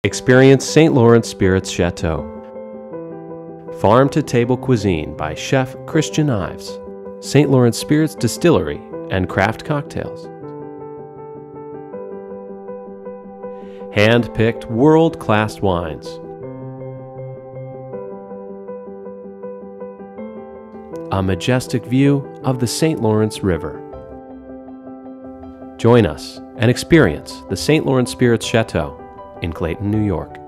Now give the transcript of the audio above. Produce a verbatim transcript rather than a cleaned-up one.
Experience Saint Lawrence Spirits Chateau. Farm-to-table cuisine by Chef Christian Ives. Saint Lawrence Spirits Distillery and craft cocktails. Hand-picked world-class wines. A majestic view of the Saint Lawrence River. Join us and experience the Saint Lawrence Spirits Chateau in Clayton, New York.